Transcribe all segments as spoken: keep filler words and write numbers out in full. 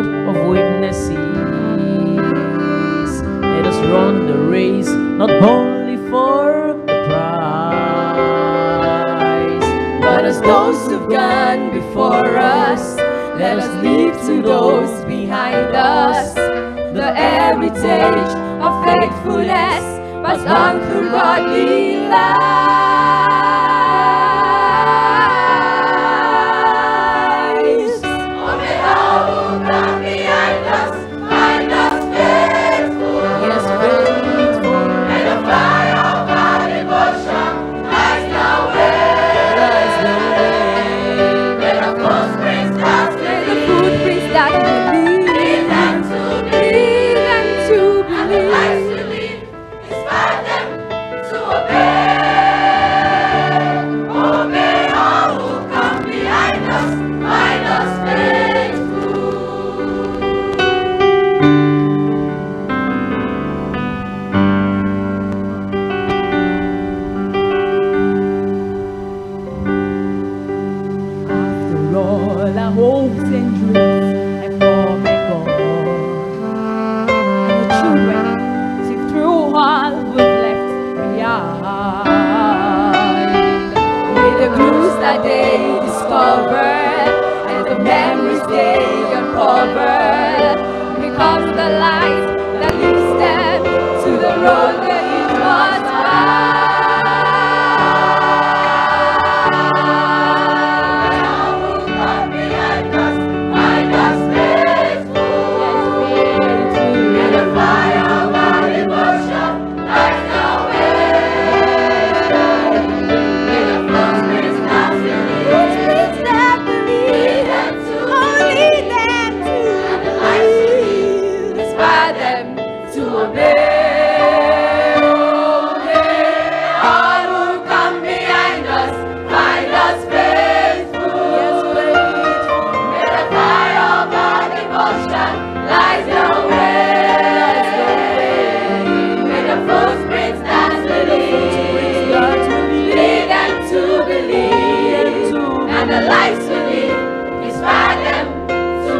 crowd of witnesses. Let us run the race, not only for the prize, but as those who've gone before us, let us leave to those behind us the heritage of faithfulness passed on through godly lives. Oh, may all who come behind us find us faithful. Yes, faithful. May the fire of our devotion light the way. Light the way. May the footprints that may the footprints that we lead them to believe, them to believe. Inspire them to obey. Oh, may all who come behind us find us faithful. After all our hopes and dreams have come and gone, and the children sift through all we've left behind. May the clues that they discovered and the memories they uncovered become the light that leads them to the road that you must find. All who come behind us find us faithful. May the fire of our devotion light the way. May the footprints that believe, lead them to lead them to and the lights to lead, inspire them to obey. All who come behind us find us faithful. Yes, faithful. May the fire of our devotion light the way. May the footprints that believe, lead them to believe, and the lights to lead, inspire them to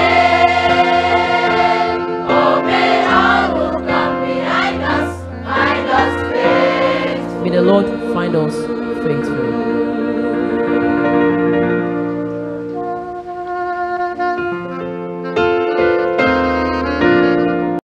obey. Oh, may all who come behind us find us faithful. May the Lord find us faithful.